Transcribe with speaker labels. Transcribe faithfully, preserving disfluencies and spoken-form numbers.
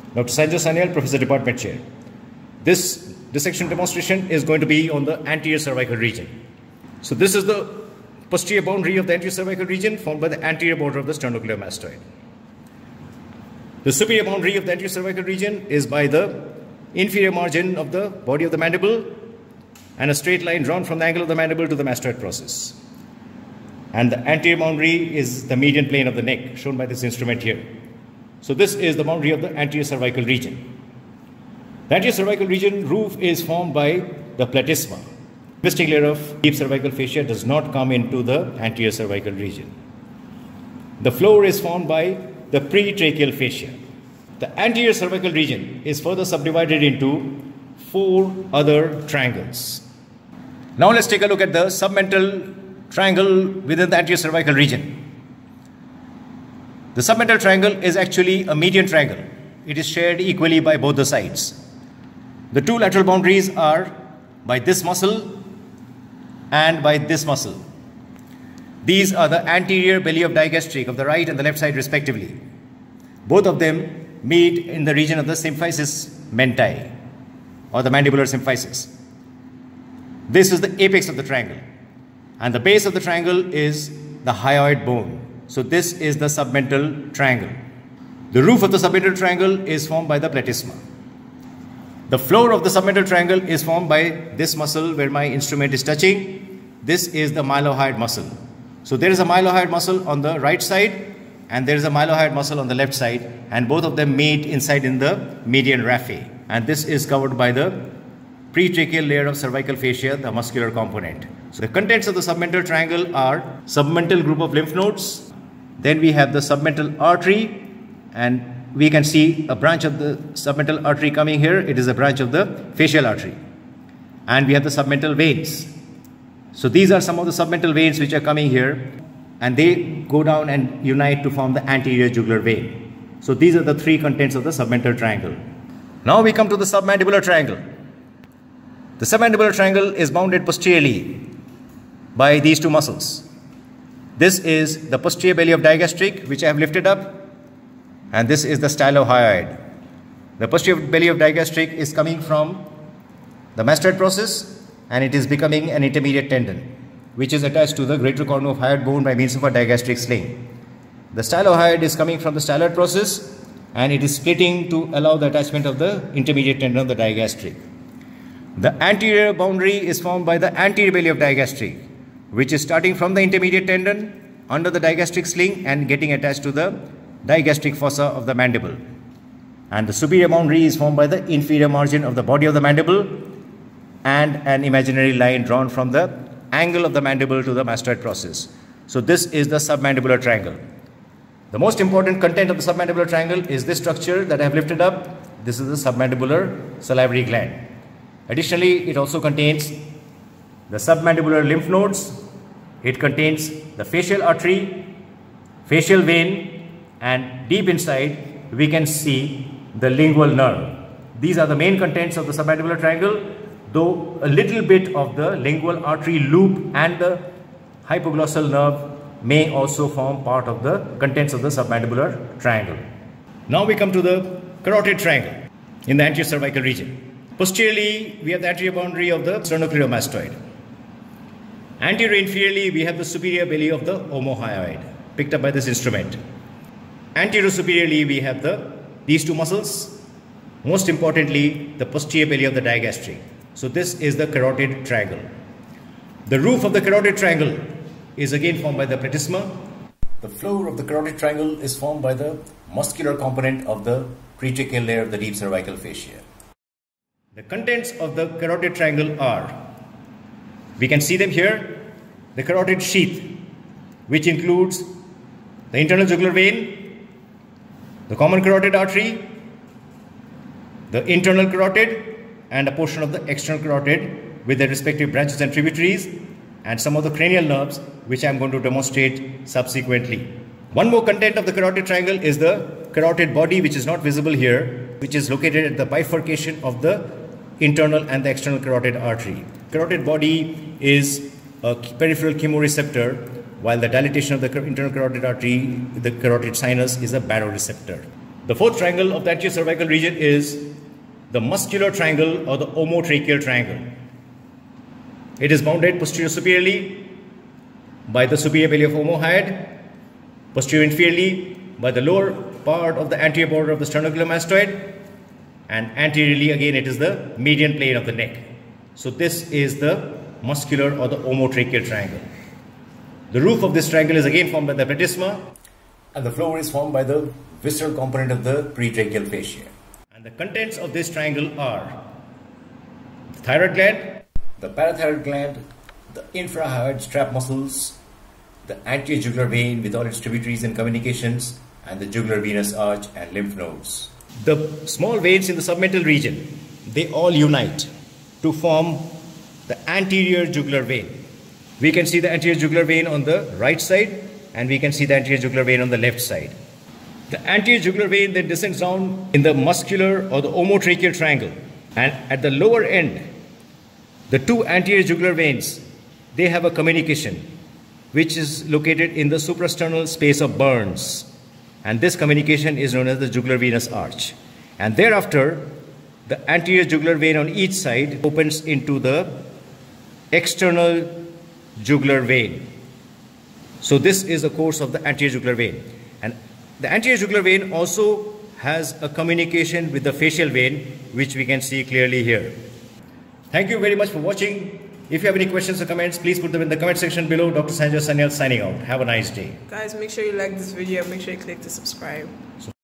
Speaker 1: Doctor Sanjoy Sanyal, Professor, Department Chair. This dissection demonstration is going to be on the anterior cervical region. So this is the posterior boundary of the anterior cervical region formed by the anterior border of the sternocleidomastoid. The superior boundary of the anterior cervical region is by the inferior margin of the body of the mandible and a straight line drawn from the angle of the mandible to the mastoid process. And the anterior boundary is the median plane of the neck, shown by this instrument here. So this is the boundary of the anterior cervical region. The anterior cervical region roof is formed by the platysma. The twisting layer of deep cervical fascia does not come into the anterior cervical region. The floor is formed by the pretracheal fascia. The anterior cervical region is further subdivided into four other triangles. Now let's take a look at the submental triangle within the anterior cervical region. The submental triangle is actually a median triangle. It is shared equally by both the sides. The two lateral boundaries are by this muscle and by this muscle. These are the anterior belly of digastric of the right and the left side respectively. Both of them meet in the region of the symphysis mentae or the mandibular symphysis. This is the apex of the triangle, and the base of the triangle is the hyoid bone. So this is the submental triangle. The roof of the submental triangle is formed by the platysma. The floor of the submental triangle is formed by this muscle where my instrument is touching. This is the mylohyoid muscle. So there is a mylohyoid muscle on the right side and there is a mylohyoid muscle on the left side, and both of them meet inside in the median raphe. And this is covered by the pretracheal layer of cervical fascia, the muscular component. So the contents of the submental triangle are submental group of lymph nodes. Then we have the submental artery, and we can see a branch of the submental artery coming here. It is a branch of the facial artery. And we have the submental veins. So these are some of the submental veins which are coming here, and they go down and unite to form the anterior jugular vein. So these are the three contents of the submental triangle. Now we come to the submandibular triangle. The submandibular triangle is bounded posteriorly by these two muscles. This is the posterior belly of digastric, which I have lifted up, and this is the stylohyoid. The posterior belly of digastric is coming from the mastoid process, and it is becoming an intermediate tendon, which is attached to the greater corner of hyoid bone by means of a digastric sling. The stylohyoid is coming from the styloid process, and it is splitting to allow the attachment of the intermediate tendon of the digastric. The anterior boundary is formed by the anterior belly of digastric, which is starting from the intermediate tendon under the digastric sling and getting attached to the digastric fossa of the mandible. And the superior boundary is formed by the inferior margin of the body of the mandible and an imaginary line drawn from the angle of the mandible to the mastoid process. So this is the submandibular triangle. The most important content of the submandibular triangle is this structure that I have lifted up. This is the submandibular salivary gland. Additionally, it also contains the submandibular lymph nodes. It contains the facial artery, facial vein, and deep inside we can see the lingual nerve. These are the main contents of the submandibular triangle, though a little bit of the lingual artery loop and the hypoglossal nerve may also form part of the contents of the submandibular triangle. Now we come to the carotid triangle in the anterior cervical region. Posteriorly, we have the anterior boundary of the sternocleidomastoid. Anterior inferiorly, we have the superior belly of the omohyoid, picked up by this instrument. Anterior superiorly, we have the these two muscles. Most importantly, the posterior belly of the digastric. So this is the carotid triangle. The roof of the carotid triangle is again formed by the platysma. The floor of the carotid triangle is formed by the muscular component of the pretracheal layer of the deep cervical fascia. The contents of the carotid triangle are, we can see them here, the carotid sheath, which includes the internal jugular vein, the common carotid artery, the internal carotid, and a portion of the external carotid with their respective branches and tributaries, and some of the cranial nerves, which I am going to demonstrate subsequently. One more content of the carotid triangle is the carotid body, which is not visible here, which is located at the bifurcation of the internal and the external carotid artery. Carotid body is a peripheral chemoreceptor, while the dilatation of the internal carotid artery, the carotid sinus, is a baroreceptor. The fourth triangle of the anterior cervical region is the muscular triangle or the omotracheal triangle. It is bounded posterior superiorly by the superior belly of omohyoid, posterior inferiorly by the lower part of the anterior border of the sternocleidomastoid, and anteriorly again it is the median plane of the neck. So this is the muscular or the omotracheal triangle. The roof of this triangle is again formed by the platysma, and the floor is formed by the visceral component of the pretracheal fascia. And the contents of this triangle are the thyroid gland, the parathyroid gland, the infrahyoid strap muscles, the anterior jugular vein with all its tributaries and communications, and the jugular venous arch and lymph nodes. The small veins in the submental region, they all unite to form the anterior jugular vein. We can see the anterior jugular vein on the right side, and we can see the anterior jugular vein on the left side. The anterior jugular vein then descends down in the muscular or the omotracheal triangle, and at the lower end, the two anterior jugular veins, they have a communication which is located in the suprasternal space of Burns, and this communication is known as the jugular venous arch. And thereafter, the anterior jugular vein on each side opens into the external jugular vein. So this is the course of the anterior jugular vein. And the anterior jugular vein also has a communication with the facial vein, which we can see clearly here. Thank you very much for watching. If you have any questions or comments, please put them in the comment section below. Doctor Sanjoy Sanyal signing out. Have a nice day.
Speaker 2: Guys, make sure you like this video. Make sure you click to subscribe.